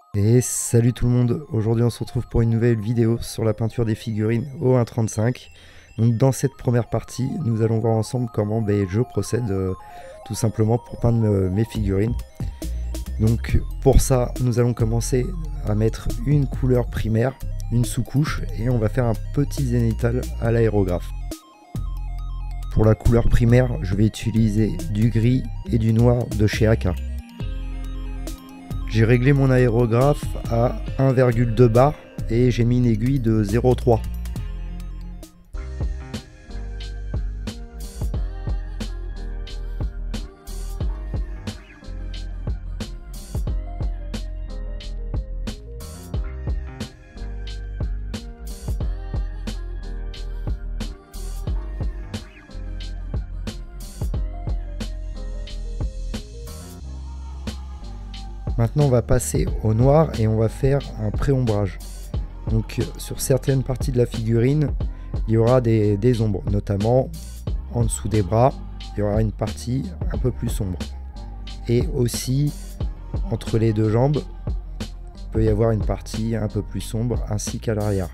Et salut tout le monde, aujourd'hui on se retrouve pour une nouvelle vidéo sur la peinture des figurines au 1.35. Donc dans cette première partie, nous allons voir ensemble comment je procède tout simplement pour peindre mes figurines. Donc pour ça, nous allons commencer à mettre une couleur primaire, une sous-couche, et on va faire un petit zénithal à l'aérographe. Pour la couleur primaire, je vais utiliser du gris et du noir de chez AK. J'ai réglé mon aérographe à 1,2 bar et j'ai mis une aiguille de 0,3. Maintenant on va passer au noir et on va faire un pré-ombrage. Donc sur certaines parties de la figurine, il y aura des ombres, notamment en dessous des bras, il y aura une partie un peu plus sombre. Et aussi entre les deux jambes, il peut y avoir une partie un peu plus sombre, ainsi qu'à l'arrière.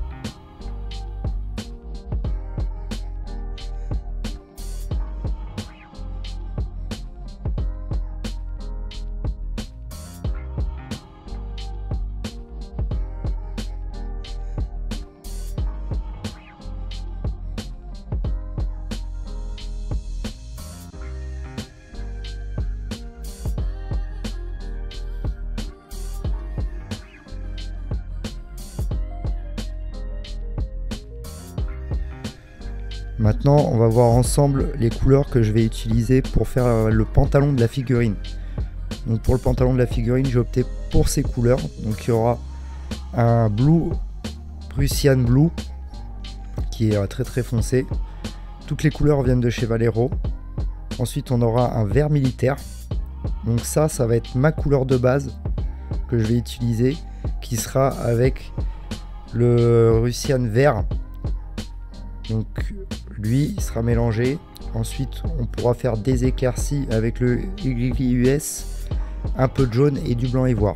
Maintenant, on va voir ensemble les couleurs que je vais utiliser pour faire le pantalon de la figurine. Donc pour le pantalon de la figurine, j'ai opté pour ces couleurs. Donc il y aura un blue, Prussian Blue, qui est très foncé. Toutes les couleurs viennent de chez Vallejo. Ensuite, on aura un vert militaire. Donc ça va être ma couleur de base que je vais utiliser, qui sera avec le Russian vert. Donc lui, il sera mélangé. Ensuite, on pourra faire des éclaircies avec le YUS, un peu de jaune et du blanc ivoire.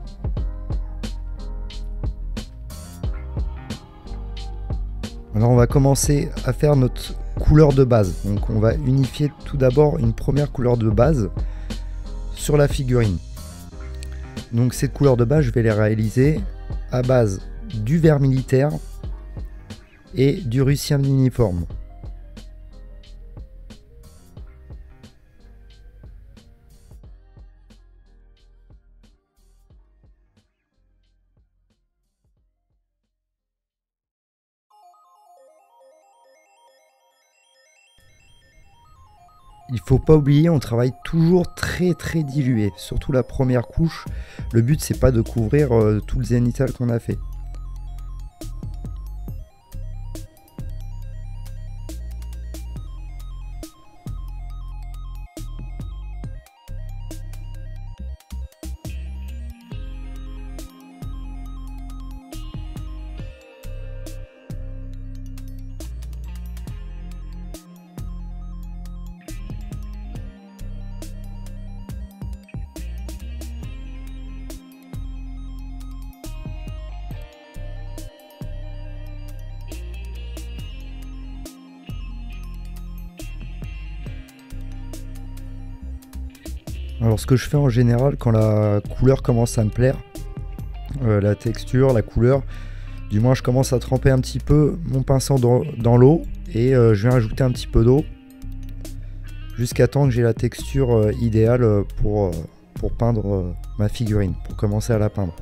Alors on va commencer à faire notre couleur de base. Donc on va unifier tout d'abord une première couleur de base sur la figurine. Donc cette couleur de base, je vais les réaliser à base du vert militaire et du Russian uniforme. Il faut pas oublier, on travaille toujours très dilué, surtout la première couche. Le but c'est pas de couvrir tout le zénithal qu'on a fait. Alors ce que je fais en général quand la couleur commence à me plaire, la texture, la couleur, du moins je commence à tremper un petit peu mon pinceau dans l'eau et je viens ajouter un petit peu d'eau jusqu'à temps que j'ai la texture idéale pour peindre ma figurine, pour commencer à la peindre.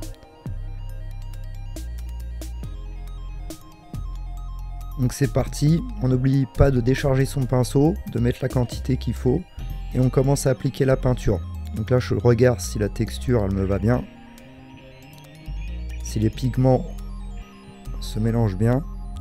Donc c'est parti, on n'oublie pas de décharger son pinceau, de mettre la quantité qu'il faut. Et on commence à appliquer la peinture. Donc là je regarde si la texture elle me va bien, si les pigments se mélangent bien.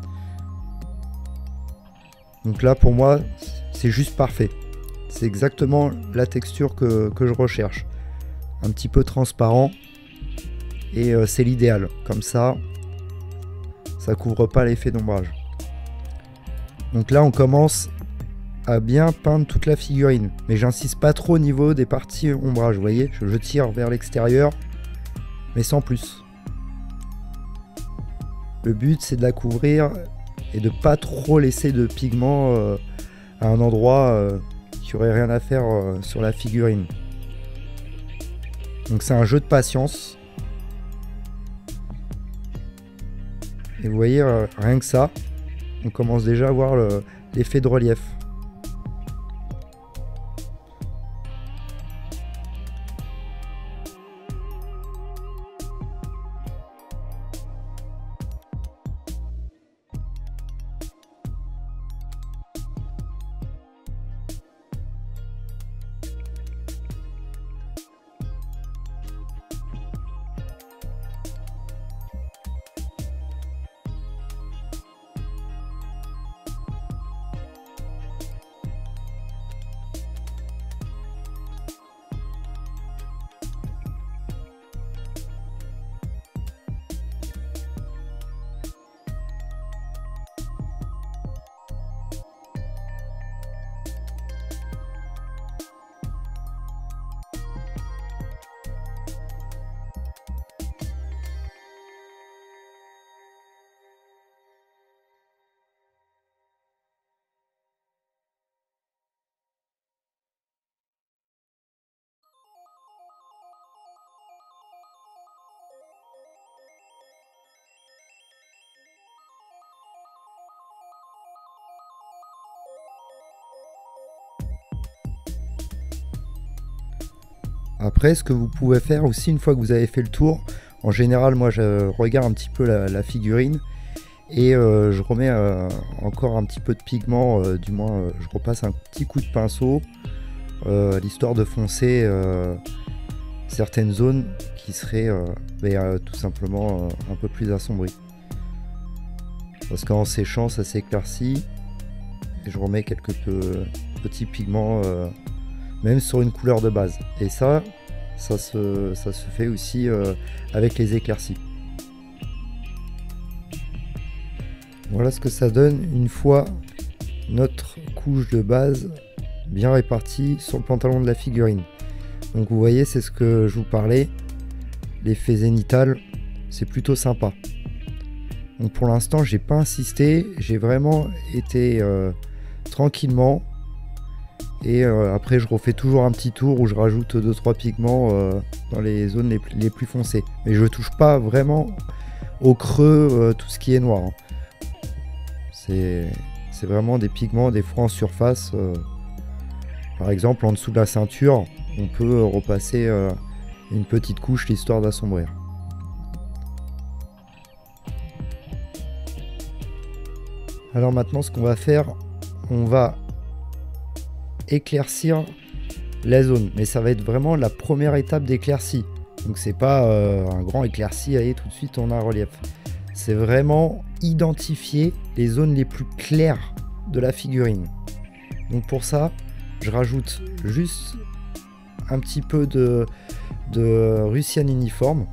Donc là pour moi c'est juste parfait, c'est exactement la texture que je recherche, un petit peu transparent et c'est l'idéal, comme ça couvre pas l'effet d'ombrage. Donc là on commence à bien peindre toute la figurine, mais j'insiste pas trop au niveau des parties ombrage, vous voyez, je tire vers l'extérieur mais sans plus. Le but c'est de la couvrir et de pas trop laisser de pigments à un endroit qui aurait rien à faire sur la figurine. Donc c'est un jeu de patience. Et vous voyez, rien que ça, on commence déjà à voir l'effet de relief. Après, ce que vous pouvez faire aussi une fois que vous avez fait le tour, en général, moi je regarde un petit peu la figurine et je remets encore un petit peu de pigment, du moins je repasse un petit coup de pinceau, l'histoire de foncer certaines zones qui seraient tout simplement un peu plus assombries. Parce qu'en séchant, ça s'éclaircit et je remets quelques petits pigments même sur une couleur de base. Et ça se fait aussi avec les éclaircies. Voilà ce que ça donne une fois notre couche de base bien répartie sur le pantalon de la figurine. Donc vous voyez, c'est ce que je vous parlais, l'effet zénithal, c'est plutôt sympa. Donc pour l'instant, j'ai pas insisté, j'ai vraiment été tranquillement. Et après je refais toujours un petit tour où je rajoute 2-3 pigments dans les zones les plus foncées. Mais je touche pas vraiment au creux tout ce qui est noir. Hein. C'est vraiment des pigments des fois en surface. Par exemple en dessous de la ceinture, on peut repasser une petite couche histoire d'assombrir. Alors maintenant ce qu'on va faire, on va éclaircir la zone, mais ça va être vraiment la première étape d'éclaircie. Donc c'est pas un grand éclairci, allez tout de suite on a un relief. C'est vraiment identifier les zones les plus claires de la figurine. Donc pour ça, je rajoute juste un petit peu de Russian uniforme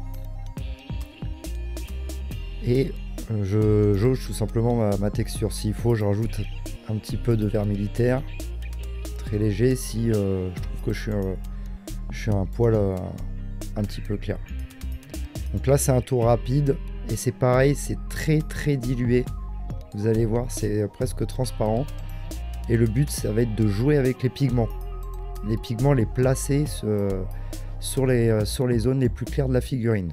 et je jauge tout simplement ma texture. S'il faut, je rajoute un petit peu de vert militaire. Léger si je trouve que je suis un poil un petit peu clair. Donc là c'est un tour rapide et c'est pareil, c'est très dilué. Vous allez voir, c'est presque transparent. Et le but ça va être de jouer avec les pigments. Les pigments, les placer sur les zones les plus claires de la figurine.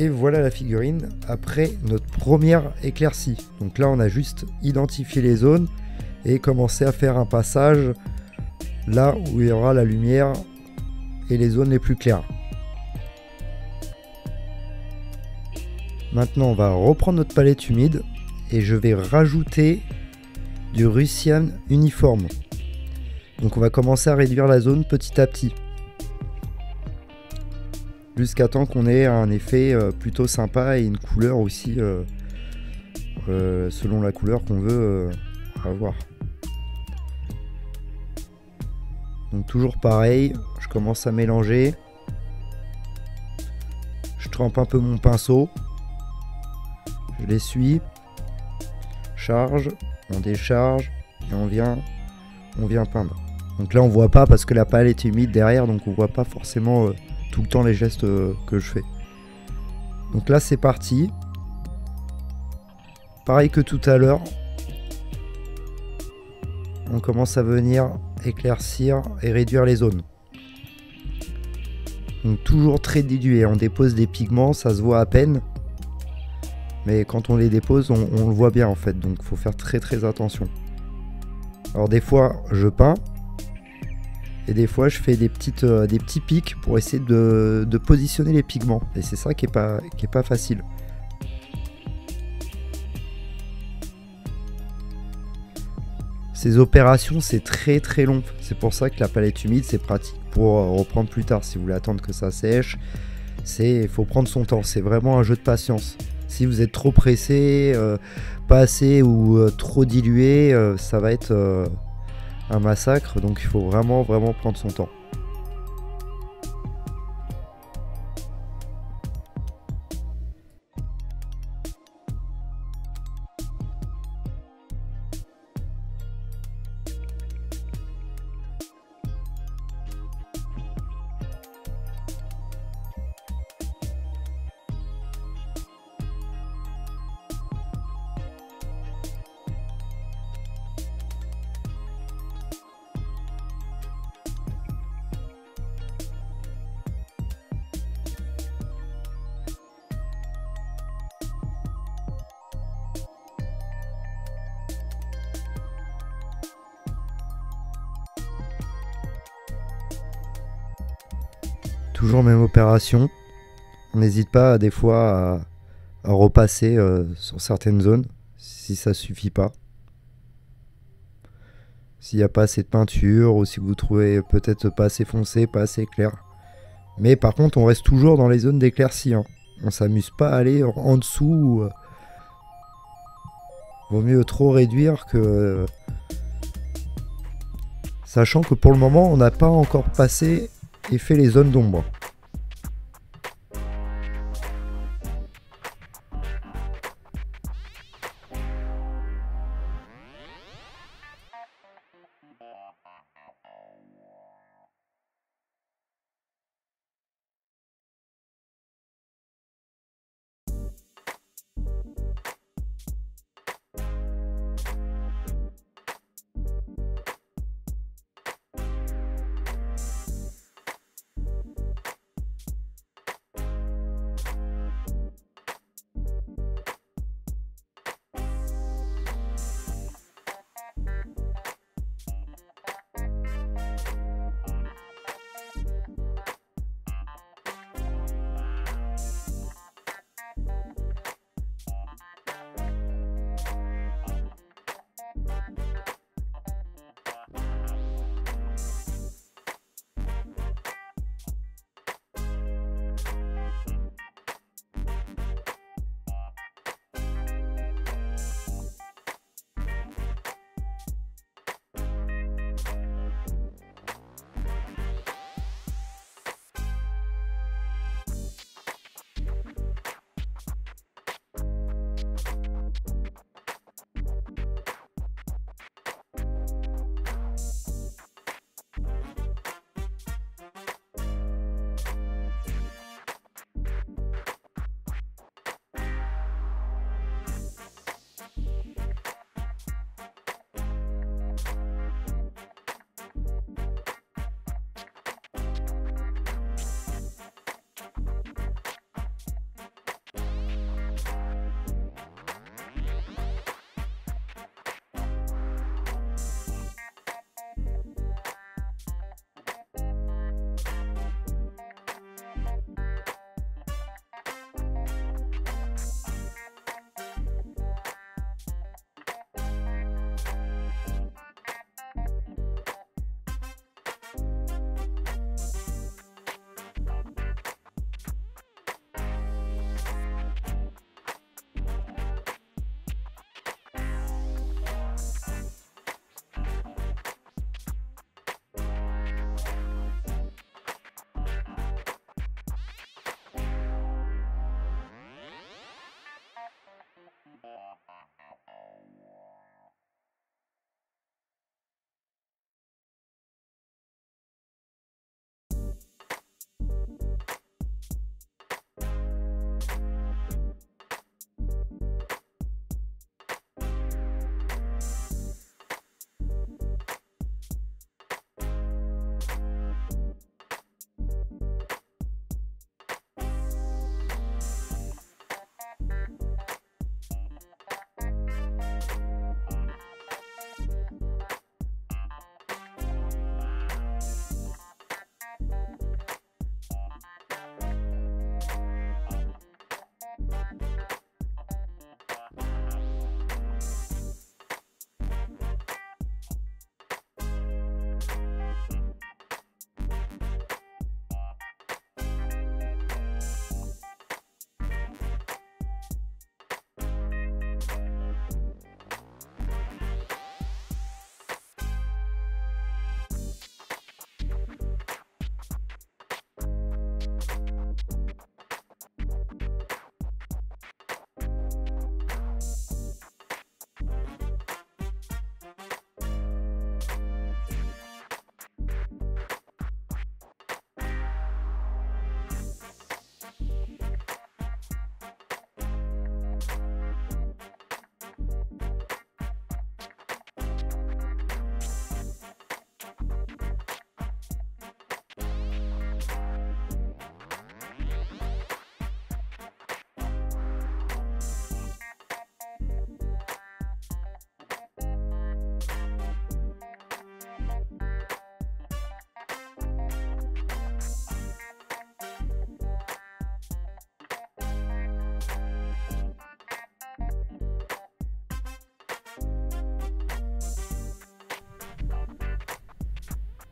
Et voilà la figurine après notre première éclaircie. Donc là on a juste identifié les zones et commencé à faire un passage là où il y aura la lumière et les zones les plus claires. Maintenant on va reprendre notre palette humide et je vais rajouter du Russian uniforme. Donc on va commencer à réduire la zone petit à petit, jusqu'à temps qu'on ait un effet plutôt sympa et une couleur aussi selon la couleur qu'on veut avoir. Donc toujours pareil, je commence à mélanger, je trempe un peu mon pinceau, je l'essuie, charge, on décharge et on vient peindre. Donc là on voit pas parce que la palette est humide derrière, donc on voit pas forcément tout le temps les gestes que je fais. Donc là c'est parti. Pareil que tout à l'heure, on commence à venir éclaircir et réduire les zones. Donc toujours très dilué, on dépose des pigments, ça se voit à peine. Mais quand on les dépose, on le voit bien en fait, donc il faut faire très attention. Alors des fois je peins, et des fois je fais des petits pics pour essayer de positionner les pigments. Et c'est ça qui est pas facile. Ces opérations c'est très long. C'est pour ça que la palette humide c'est pratique pour reprendre plus tard. Si vous voulez attendre que ça sèche, il faut prendre son temps. C'est vraiment un jeu de patience. Si vous êtes trop pressé, pas assez ou trop dilué, ça va être un massacre. Donc il faut vraiment prendre son temps. Toujours même opération. On n'hésite pas des fois à repasser sur certaines zones si ça suffit pas. S'il n'y a pas assez de peinture ou si vous trouvez peut-être pas assez foncé, pas assez clair. Mais par contre on reste toujours dans les zones d'éclaircie. Hein. On s'amuse pas à aller en dessous. Vaut mieux trop réduire que... Sachant que pour le moment on n'a pas encore passé et fait les zones d'ombre.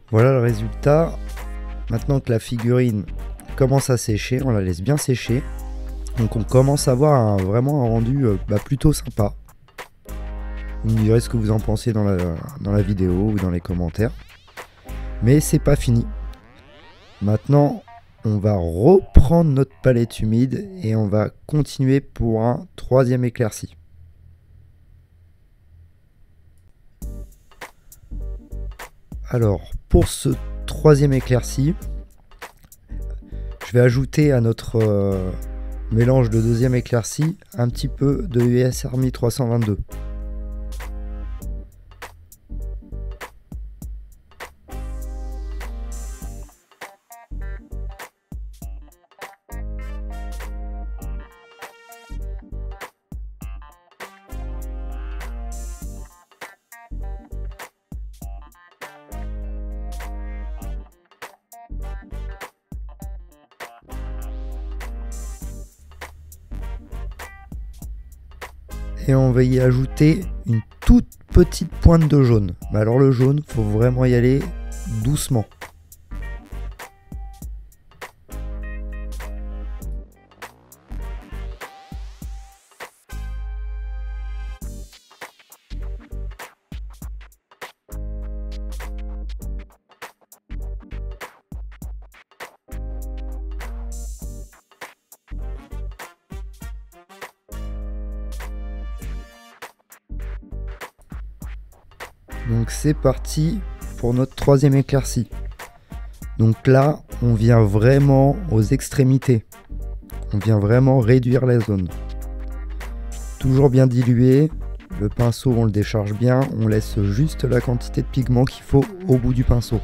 Voilà le résultat. Maintenant que la figurine commence à sécher, on la laisse bien sécher. Donc on commence à avoir vraiment un rendu plutôt sympa. Vous me direz ce que vous en pensez dans la vidéo ou dans les commentaires. Mais c'est pas fini. Maintenant, on va reprendre notre palette humide et on va continuer pour un troisième éclairci. Alors, pour ce troisième éclairci, je vais ajouter à notre mélange de deuxième éclairci un petit peu de US Army 322. Et on va y ajouter une toute petite pointe de jaune. Mais alors le jaune, faut vraiment y aller doucement. Donc c'est parti pour notre troisième éclairci. Donc là, on vient vraiment aux extrémités. On vient vraiment réduire la zone. Toujours bien dilué. Le pinceau, on le décharge bien. On laisse juste la quantité de pigment qu'il faut au bout du pinceau.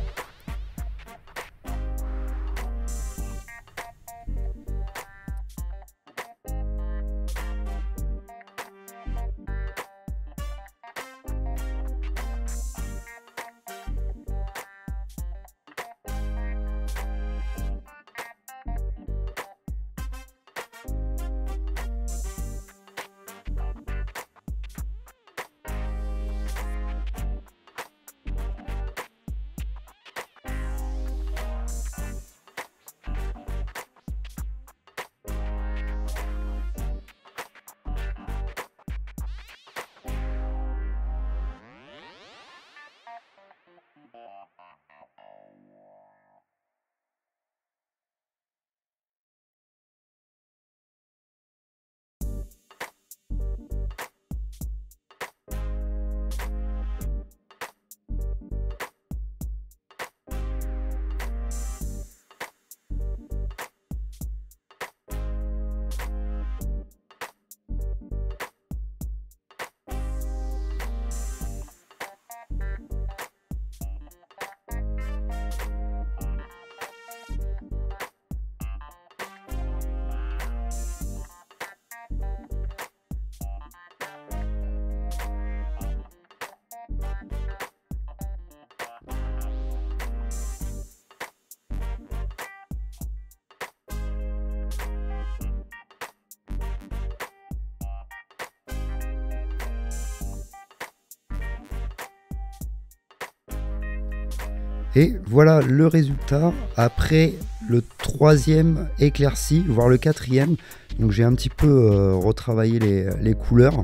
Et voilà le résultat après le troisième éclairci, voire le quatrième. Donc j'ai un petit peu retravaillé les couleurs.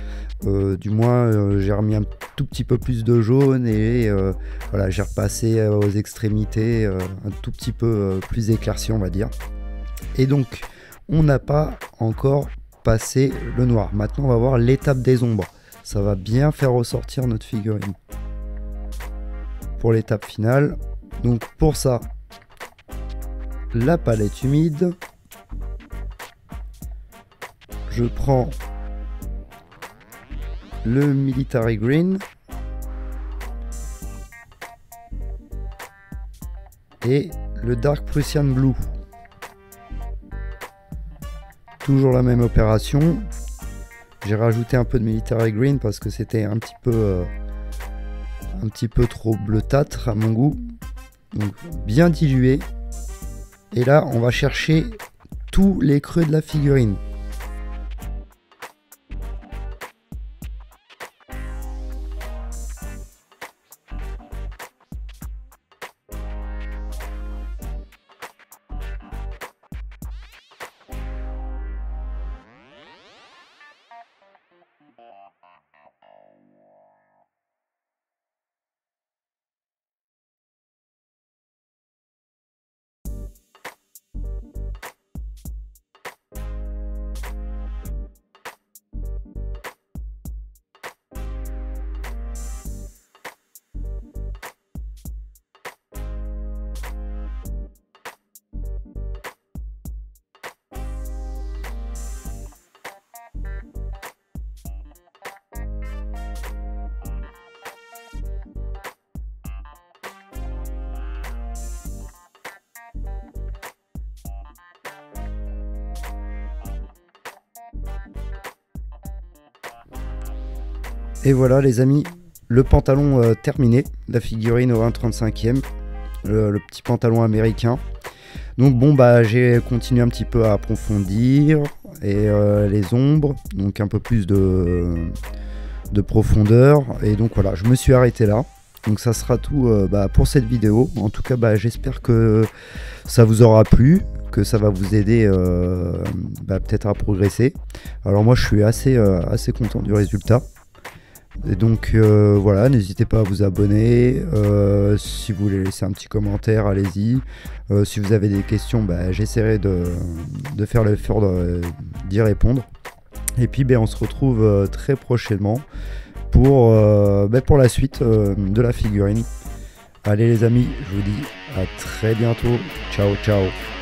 Du moins j'ai remis un tout petit peu plus de jaune et voilà, j'ai repassé aux extrémités un tout petit peu plus éclairci, on va dire. Et donc on n'a pas encore passé le noir. Maintenant on va voir l'étape des ombres. Ça va bien faire ressortir notre figurine pour l'étape finale. Donc pour ça, la palette humide, je prends le Military Green et le Dark Prussian Blue. Toujours la même opération. J'ai rajouté un peu de Military Green parce que c'était un petit peu trop bleutâtre à mon goût. Donc bien dilué. Et là on va chercher tous les creux de la figurine. Et voilà les amis, le pantalon terminé, la figurine au 1/35e, le petit pantalon américain. Donc bon bah j'ai continué un petit peu à approfondir et les ombres, donc un peu plus de profondeur, et donc voilà, je me suis arrêté là. Donc ça sera tout pour cette vidéo. En tout cas j'espère que ça vous aura plu, que ça va vous aider peut-être à progresser. Alors moi je suis assez content du résultat. Et donc voilà, n'hésitez pas à vous abonner, si vous voulez laisser un petit commentaire, allez-y. Si vous avez des questions, j'essaierai de faire l'effort d'y répondre. Et puis on se retrouve très prochainement pour la suite de la figurine. Allez les amis, je vous dis à très bientôt. Ciao ciao.